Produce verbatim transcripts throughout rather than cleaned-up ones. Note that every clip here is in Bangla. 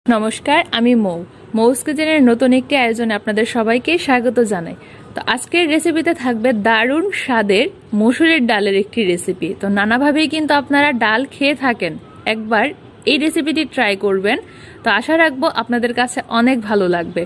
নমস্কার, আমি মৌ মৌস কিচেনের নতুন একটি আয়োজনে আপনাদের সবাইকে স্বাগত জানাই। তো আজকের রেসিপিতে থাকবে দারুণ স্বাদের মসুরের ডালের একটি রেসিপি। তো নানাভাবেই কিন্তু আপনারা ডাল খেয়ে থাকেন, একবার এই রেসিপিটি ট্রাই করবেন। তো আশা রাখবো আপনাদের কাছে অনেক ভালো লাগবে।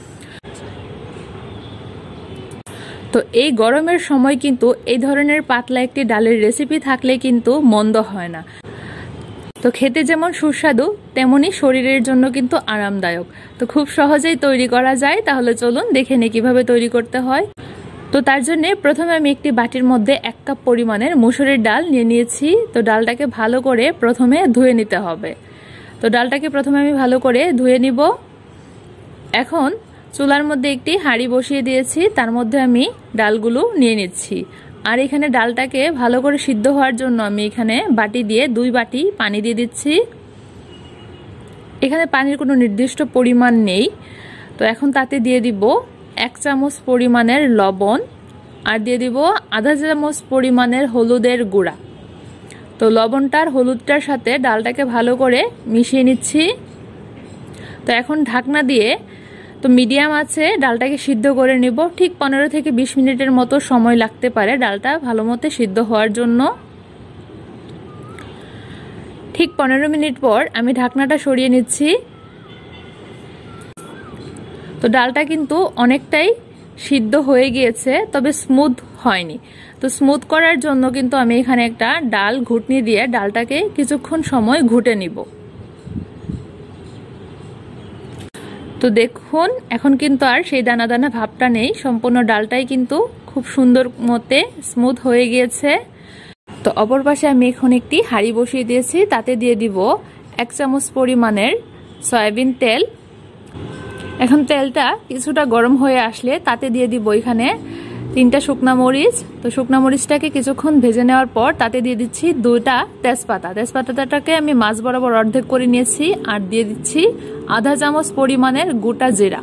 তো এই গরমের সময় কিন্তু এই ধরনের পাতলা একটি ডালের রেসিপি থাকলে কিন্তু মন্দ হয় না। তো খেতে যেমন সুস্বাদু তেমনি শরীরের জন্য কিন্তু আরামদায়ক। তো খুব সহজেই তৈরি করা যায়। তাহলে চলুন দেখে নিই কিভাবে তৈরি করতে হয়। তো তার জন্য প্রথমে আমি একটি বাটির মধ্যে এক কাপ পরিমাণের মসুরের ডাল নিয়ে নিয়েছি। তো ডালটাকে ভালো করে প্রথমে ধুয়ে নিতে হবে। তো ডালটাকে প্রথমে আমি ভালো করে ধুয়ে নিব। এখন চুলার মধ্যে একটি হাঁড়ি বসিয়ে দিয়েছি, তার মধ্যে আমি ডালগুলো নিয়ে নিচ্ছি। আর এখানে ডালটাকে ভালো করে সিদ্ধ হওয়ার জন্য আমি এখানে বাটি দিয়ে দুই বাটি পানি দিয়ে দিচ্ছি। এখানে পানির কোনো নির্দিষ্ট পরিমাণ নেই। তো এখন তাতে দিয়ে দিব এক চামচ পরিমাণের লবণ, আর দিয়ে দিব আধা চামচ পরিমাণের হলুদের গুঁড়া। তো লবণটার হলুদটার সাথে ডালটাকে ভালো করে মিশিয়ে নিচ্ছি। তো এখন ঢাকনা দিয়ে তো মিডিয়াম আছে ডালটাকে সিদ্ধ করে নিব। ঠিক পনেরো থেকে বিশ মিনিটের মতো সময় লাগতে পারে ডালটা ভালো মতো সিদ্ধ হওয়ার জন্য। ঠিক পনেরো মিনিট পর আমি ঢাকনাটা সরিয়ে নিচ্ছি। তো ডালটা কিন্তু অনেকটাই সিদ্ধ হয়ে গিয়েছে, তবে স্মুথ হয়নি। তো স্মুথ করার জন্য কিন্তু আমি এখানে একটা ডাল ঘুটনি দিয়ে ডালটাকে কিছুক্ষণ সময় ঘুটে নিব। তো দেখুন এখন কিন্তু আর সেই দানা দানা ভাবটা নেই, সম্পূর্ণ ডালটাই কিন্তু খুব সুন্দর মতে স্মুথ হয়ে গিয়েছে। তো অপর পাশে আমি এখন একটি হাঁড়ি বসিয়ে দিয়েছি, তাতে দিয়ে দিব এক চামচ পরিমাণের সয়াবিন তেল। এখন তেলটা কিছুটা গরম হয়ে আসলে তাতে দিয়ে দিব এখানে তিনটা শুকনা মরিচ। তো শুকনা মরিচটাকে কিছুক্ষণ ভেজে নেওয়ার পর তাতে দিয়ে দিচ্ছি দুইটা তেজপাতা। তেজপাতাটাকে আমি মাছ বরাবর অর্ধেক করে নিয়েছি। আর দিয়ে দিচ্ছি আধা চামচ পরিমাণের গোটা জিরা।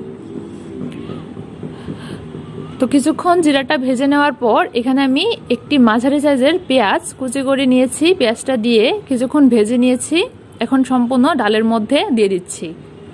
তো কিছুক্ষণ জিরাটা ভেজে নেওয়ার পর এখানে আমি একটি মাঝারি সাইজের পেঁয়াজ কুচি করে নিয়েছি। পেঁয়াজটা দিয়ে কিছুক্ষণ ভেজে নিয়েছি। এখন সম্পূর্ণ ডালের মধ্যে দিয়ে দিচ্ছি।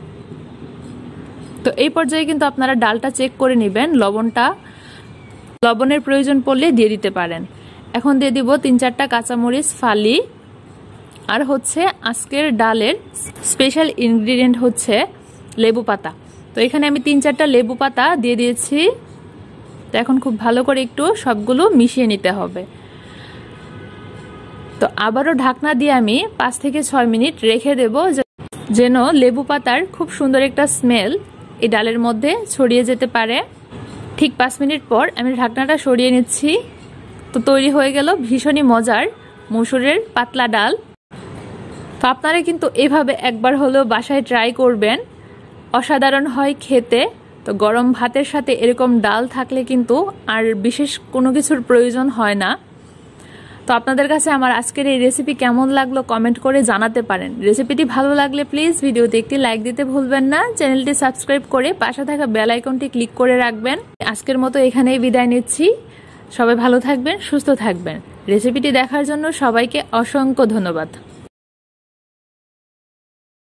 তো এই পর্যায়ে কিন্তু আপনারা ডালটা চেক করে নেবেন, লবণটা লবণের প্রয়োজন পড়লে দিয়ে দিতে পারেন। এখন দিয়ে দিব তিন চারটা কাঁচামরিচ ফালি। আর হচ্ছে আজকের ডালের স্পেশাল ইনগ্রিডিয়েন্ট হচ্ছে লেবু পাতা। তো এখানে আমি তিন চারটা লেবু পাতা দিয়ে দিয়েছি। তো এখন খুব ভালো করে একটু সবগুলো মিশিয়ে নিতে হবে। তো আবারও ঢাকনা দিয়ে আমি পাঁচ থেকে ছয় মিনিট রেখে দেব, যেন লেবু পাতার খুব সুন্দর একটা স্মেল এই ডালের মধ্যে ছড়িয়ে যেতে পারে। ঠিক পাঁচ মিনিট পর আমি ঢাকনাটা সরিয়ে নিচ্ছি। তো তৈরি হয়ে গেল ভীষণই মজার মসুরের পাতলা ডাল। তো আপনারা কিন্তু এভাবে একবার হলেও বাসায় ট্রাই করবেন, অসাধারণ হয় খেতে। তো গরম ভাতের সাথে এরকম ডাল থাকলে কিন্তু আর বিশেষ কোনো কিছুর প্রয়োজন হয় না। তো আপনাদের কাছে আমার আজকের এই রেসিপি কেমন লাগলো কমেন্ট করে জানাতে পারেন। রেসিপিটি ভালো লাগলে প্লিজ ভিডিওতে একটি লাইক দিতে ভুলবেন না। চ্যানেলটি সাবস্ক্রাইব করে পাশে থাকা বেল আইকনটি ক্লিক করে রাখবেন। আজকের মতো এখানেই বিদায় নিচ্ছি। সবাই ভালো থাকবেন, সুস্থ থাকবেন। রেসিপিটি দেখার জন্য সবাইকে অসংখ্য ধন্যবাদ।